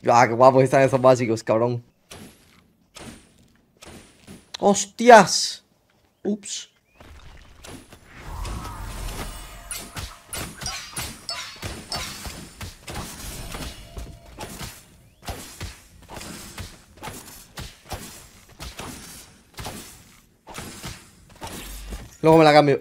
Ah, qué guapos están esos básicos, cabrón. ¡Hostias! Ups. Luego me la cambio.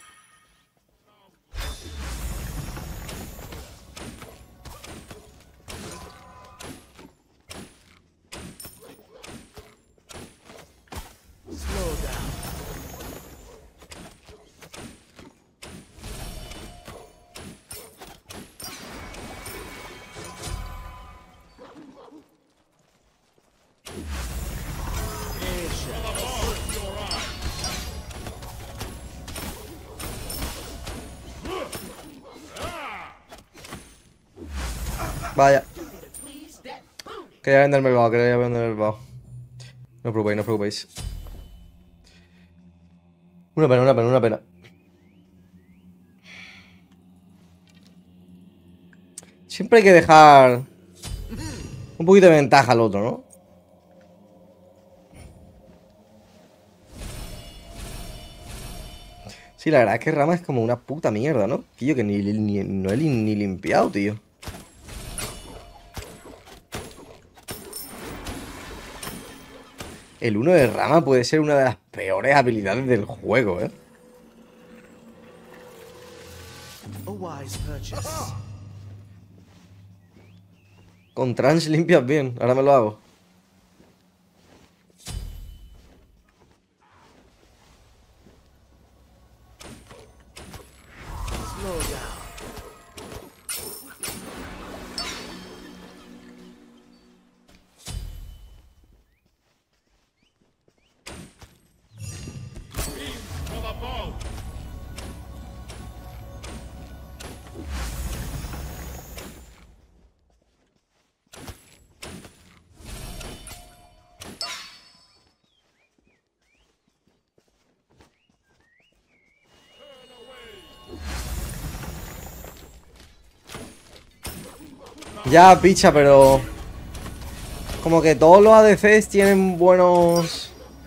Vaya. Quería venderme el vaho, quería venderme el vaho. No os preocupéis, no os preocupéis. Una pena, una pena, una pena. Siempre hay que dejar un poquito de ventaja al otro, ¿no? Sí, la verdad es que Rama es como una puta mierda, ¿no? Tío, que no he ni limpiado, tío. El 1 de Rama puede ser una de las peores habilidades del juego, ¿eh? Con trans limpias bien, ahora me lo hago. Ya, picha, pero... Como que todos los ADCs tienen buenos...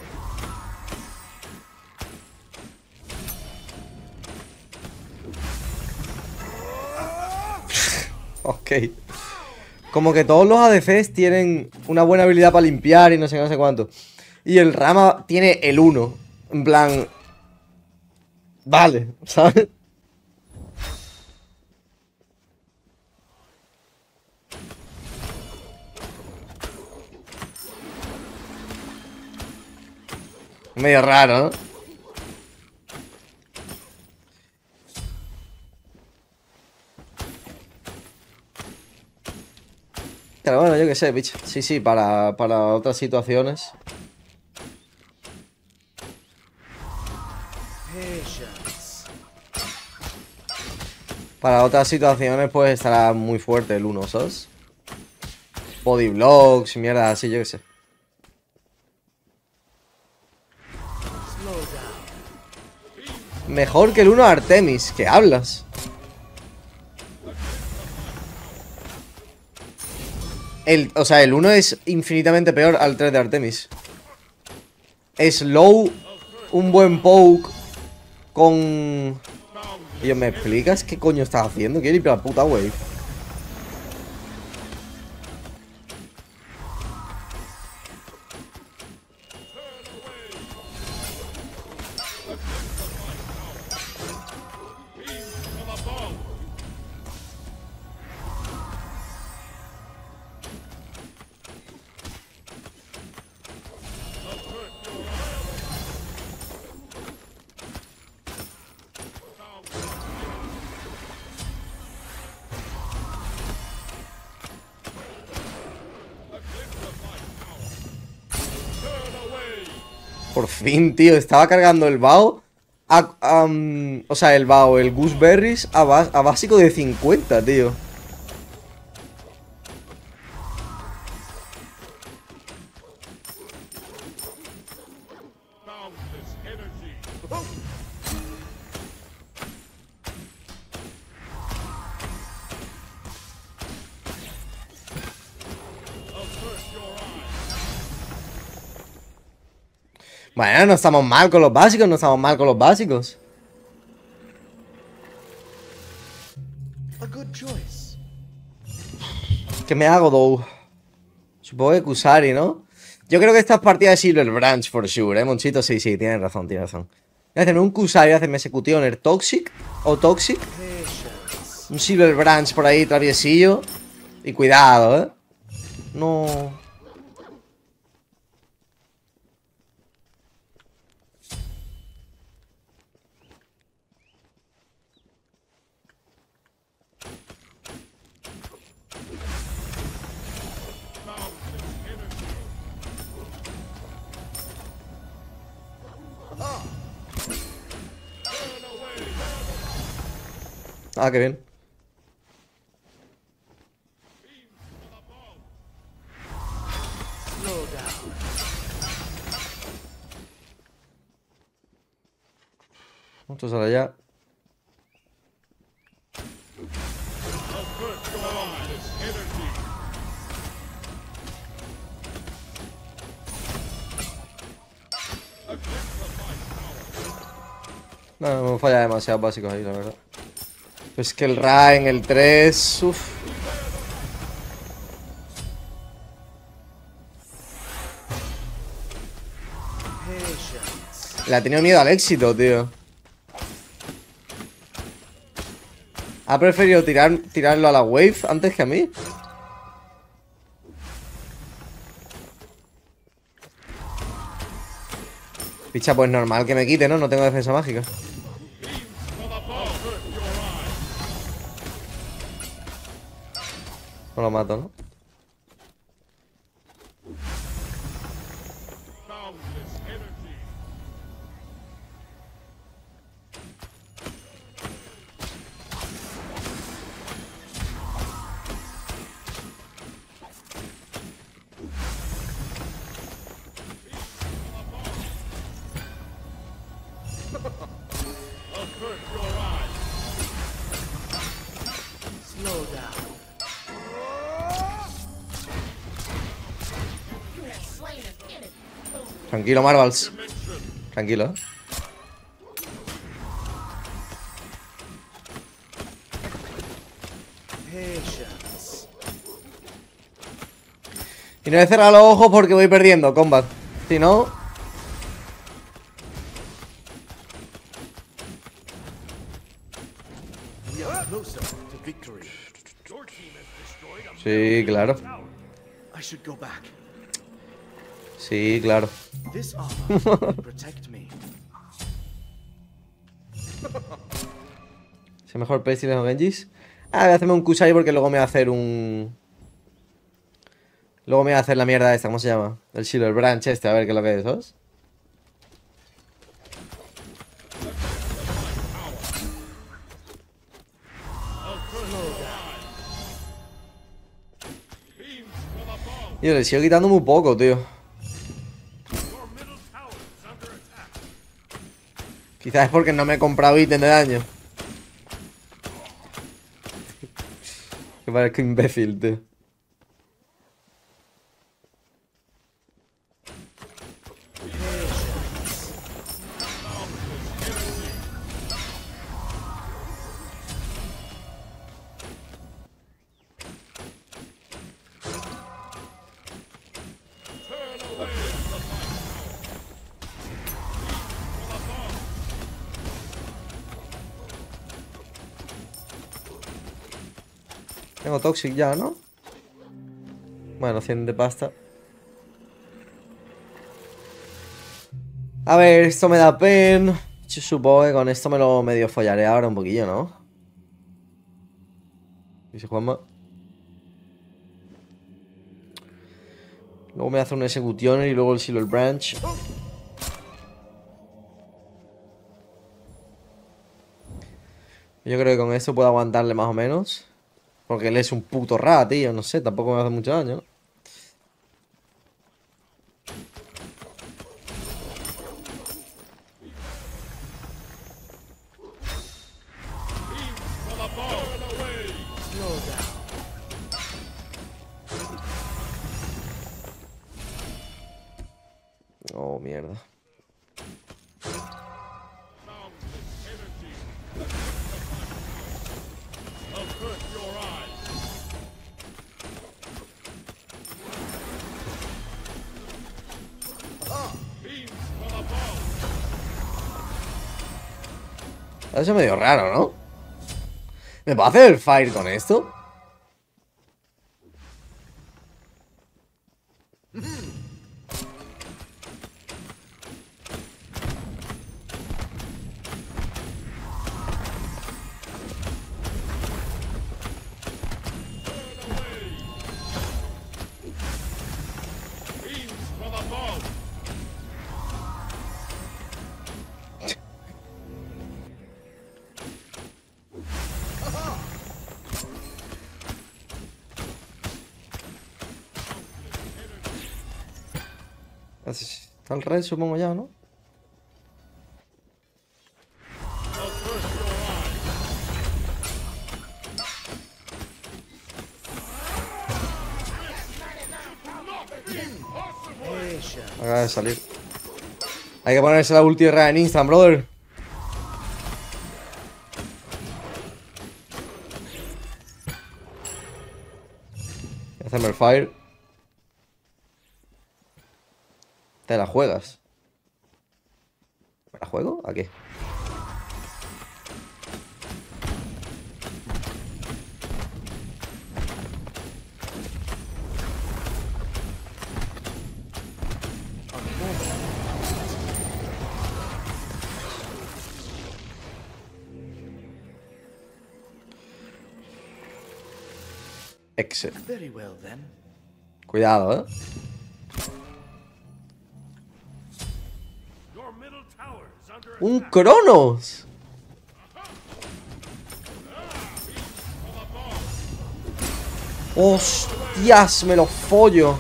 Ok. Como que todos los ADCs tienen una buena habilidad para limpiar y no sé qué, no sé cuánto. Y el Rama tiene el 1. En plan... Vale, ¿sabes? Medio raro, ¿no? Pero bueno, yo qué sé, bicho. Sí, sí, para otras situaciones. Para otras situaciones, pues estará muy fuerte el 1, ¿sabes? Body blocks, mierda así, yo qué sé. Mejor que el 1 Artemis, ¿qué hablas? O sea, el 1 es infinitamente peor al 3 de Artemis. Slow, un buen poke con... Oye, ¿me explicas qué coño estás haciendo? Quiero ir a la puta wave. Por fin, tío, estaba cargando el Bao o sea, el Bao, el Gooseberries a básico de 50, tío. Bueno, no estamos mal con los básicos, no estamos mal con los básicos. ¿Qué me hago, though? Supongo que Kusari, ¿no? Yo creo que esta es partida de Silver Branch, for sure, ¿eh, Monchito? Sí, sí, tienes razón, tienes razón. Voy a hacerme un Kusari, voy a hacerme Executioner Toxic o Toxic. Un Silver Branch por ahí, traviesillo. Y cuidado, ¿eh? No... Ah, qué bien. Esto sale allá. No, me falla demasiado básicos ahí, la verdad. Pues que el Ra en el 3... Uff. Le ha tenido miedo al éxito, tío. Ha preferido tirarlo a la wave antes que a mí. Picha, pues normal que me quite, ¿no? No tengo defensa mágica. No lo mato, ¿no? Tranquilo, Marvels. Tranquilo, ¿eh? Y no he cerrado los ojos porque voy perdiendo combat. Si no... Sí, claro. Sí, claro. ¿Es mejor Pestilence o Genjis? Ah, voy a hacerme un Kusai porque luego me va a hacer un... Luego me va a hacer la mierda esta, ¿cómo se llama? El Silver Branch este, a ver qué es lo que es, ¿sabes? Yo le sigo quitando muy poco, tío. Quizás es porque no me he comprado ítem de daño. Que parezco imbécil, tío. Tengo Toxic ya, ¿no? Bueno, 100 de pasta. A ver, esto me da pen. Yo supongo que con esto me lo medio follaré ahora un poquillo, ¿no? Dice Juanma. Luego me hace un Executioner y luego el Silver Branch. Yo creo que con esto puedo aguantarle más o menos. Porque él es un puto Ra, tío. No sé, tampoco me hace mucho daño, ¿no? Oh, mierda. Eso es medio raro, ¿no? ¿Me puedo hacer el fire con esto? Está el red, supongo ya, ¿no? Acaba de salir. Hay que ponerse la ulti en instant, brother. Hacerme el fire. ¿Te la juegas? ¿Me la juego? ¿A qué? Exit. Cuidado, ¿eh? ¡Un Cronos! ¡Hostias! Me lo follo.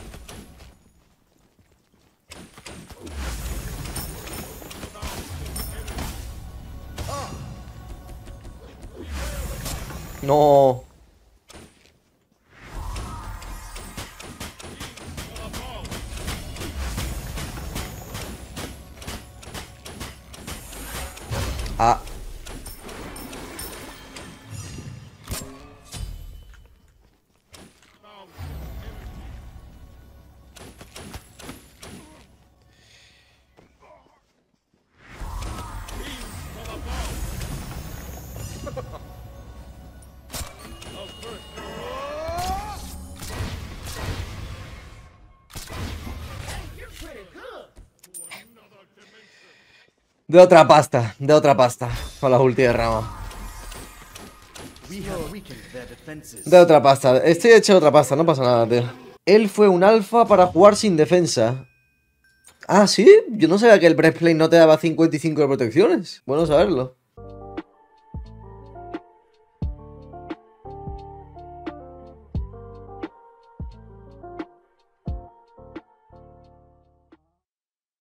No. Ah. De otra pasta, con la ulti de rama. De otra pasta, estoy hecho de otra pasta, no pasa nada, tío. Él fue un alfa para jugar sin defensa. Ah, ¿sí? Yo no sabía que el breastplate no te daba 55 de protecciones. Bueno saberlo.